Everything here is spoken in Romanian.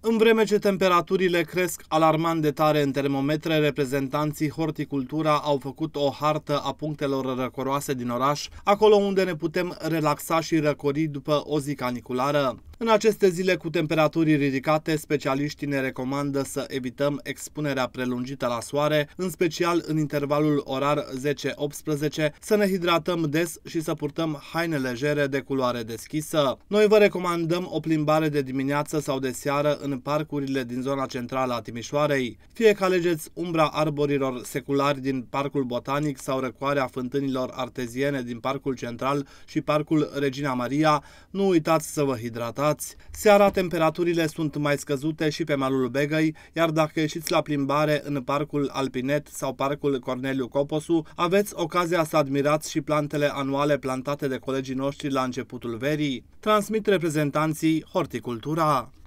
În vreme ce temperaturile cresc alarmant de tare în termometre, reprezentanții Horticultura au făcut o hartă a punctelor răcoroase din oraș, acolo unde ne putem relaxa și răcori după o zi caniculară. În aceste zile cu temperaturi ridicate, specialiștii ne recomandă să evităm expunerea prelungită la soare, în special în intervalul orar 10-18, să ne hidratăm des și să purtăm haine legere de culoare deschisă. Noi vă recomandăm o plimbare de dimineață sau de seară în parcurile din zona centrală a Timișoarei. Fie că alegeți umbra arborilor seculari din Parcul Botanic sau răcoarea fântânilor arteziene din Parcul Central și Parcul Regina Maria, nu uitați să vă hidratați. Seara temperaturile sunt mai scăzute și pe malul Begăi, iar dacă ieșiți la plimbare în Parcul Alpinet sau Parcul Corneliu Coposu, aveți ocazia să admirați și plantele anuale plantate de colegii noștri la începutul verii. Transmit reprezentanții Horticultura.